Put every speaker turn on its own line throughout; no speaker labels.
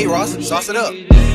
Hey Ross, sauce it up.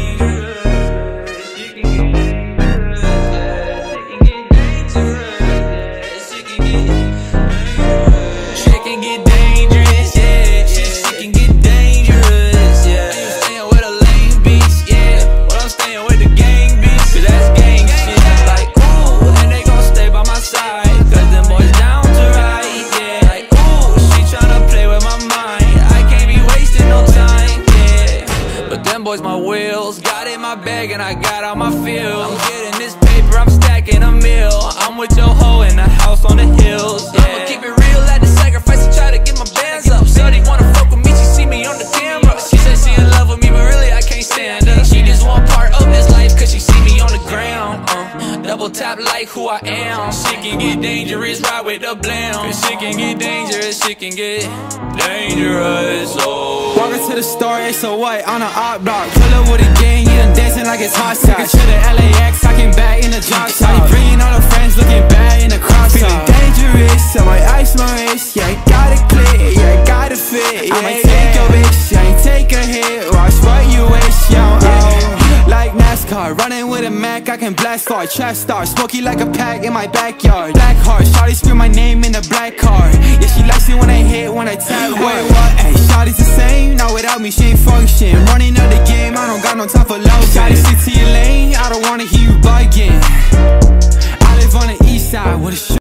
Boys, my wheels got in my bag and I got out my field. I'm getting this paper, I'm stacking a meal. I'm with your hoe in the house on the hills. I'ma keep it real, had to sacrifice to try to get my bands up. Shorty wanna fuck with me, she see me on the camera. She said she in love with me, but really I can't stand her. She just want part of this life cause she see me on the ground. Double tap like who I am. Shit can get dangerous, ride with the blam. Shit can get dangerous, shit can get dangerous. Oh.
Walking to the store, it's a white on an op block. Pull up with a gang, yeah, I'm dancing like it's hot sauce. To the LAX, I came back in the drop top. Bringing all the friends, looking bad in the crop top. Feeling dangerous, I might ice my wrist. Yeah, I got it clear, yeah, I got it fit. Yeah, I might take your bitch, I ain't take a hit. Watch what you wish, yo, oh. Like NASCAR, running with a Mac, I can blast hard. Trap star, smoky like a pack in my backyard. Black heart, shawty scream my name in the black car. Yeah, she likes it when I hit, when I tap. Wait, what? Hey, shawty's the same, not without me, she ain't function. Running out the game, I don't got no time for love. Shawty, stick to your lane.